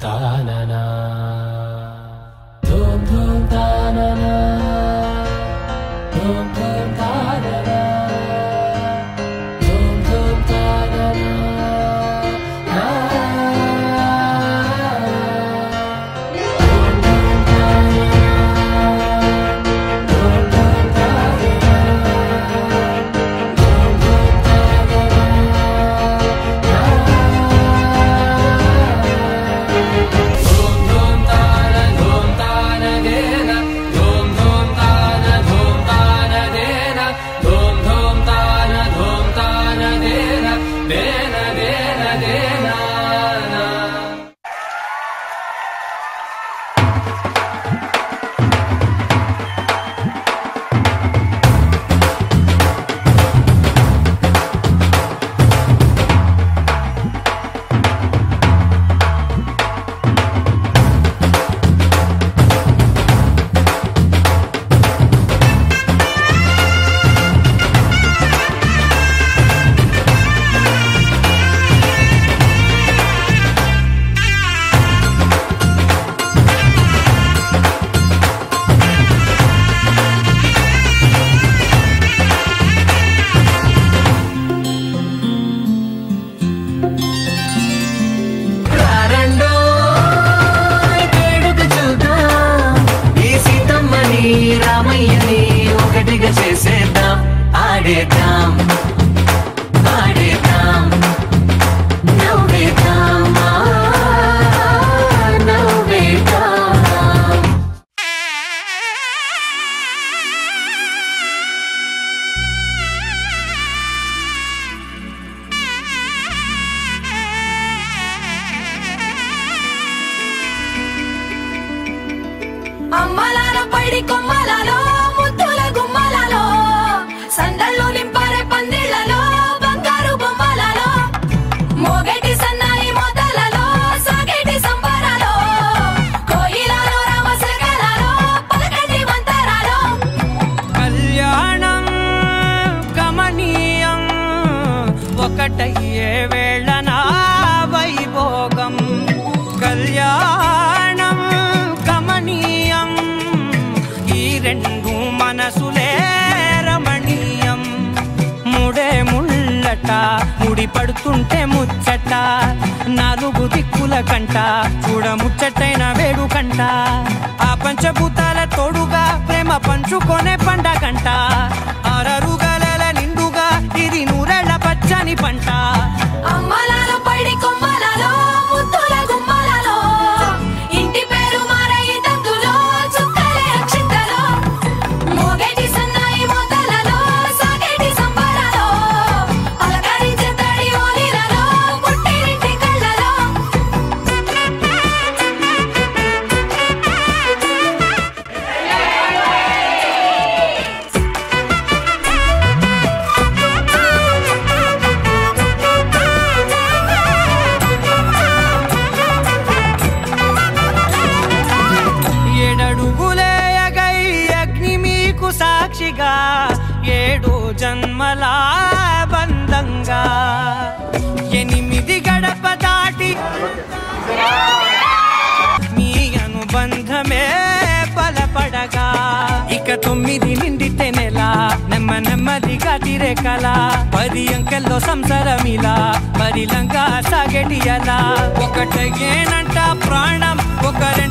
तानना धूम धूम तानना धूम धूम तानना धूम धूम तानना రామయ్యని ఒకటిగా చేసేద్దాం ఆడేద్దాం ఆడేద్దాం నవ్వేద్దాం నవ్వేద్దాం అమ్మలాల పైడి కొమ్మలలో ముద్దుల గుమ్మలలో సందళ్ళు నింపారే పందిళ్లలో బంగారు బొమ్మలలో మోగేటి సన్నాయి మోతలలో సాగేటి సంబరాలో కోయిలలో రామసగలలో పలకటి వంతరాలో కళ్యాణం గమనీయం ఒకటయ్యే వేళనా వైభోగం కళ్యాణం గమనీయం ఈ రెండు మనసులే రమణీయం ముడే ముళ్ళట ముడి పడుతుంటే ముచ్చట నాలుగు దిక్కుల కంట చూడ ముచ్చటైన వేడుకంట ఆ పంచభూతాల తోడుగా ప్రేమ పంచుకొనే పండగంట ఆరరుగల నిండుగా ఇది నూరెళ్ళ పచ్చని పంట అమ్మలాల పైడి కొమ్మలలో ముద్దుల గుమ్మలలో ఇంటి పేరు మారయి తందులో చుక్కలే అక్షింతలో మోగేటి సన్నాయి మోతలలో సాగేటి సంబరాలో అలకరించే తడి ఓలిలలో పుట్టినింటి కళ్ళలో ఏడడుగులేయగై అగ్ని మీకు సాక్షిగా ఏడు జన్మల బంధంగా ఎనిమిది గడప దాటి మీ అనుబంధమే బలపడగా ఇక 9 నిండితే నెల నెమ్మదిగా తిరే కల 10 అంకెల్లో సంసారమిలా పరిలంగా సాగేటి అలా ఒకటేనంట ప్రాణం ఒక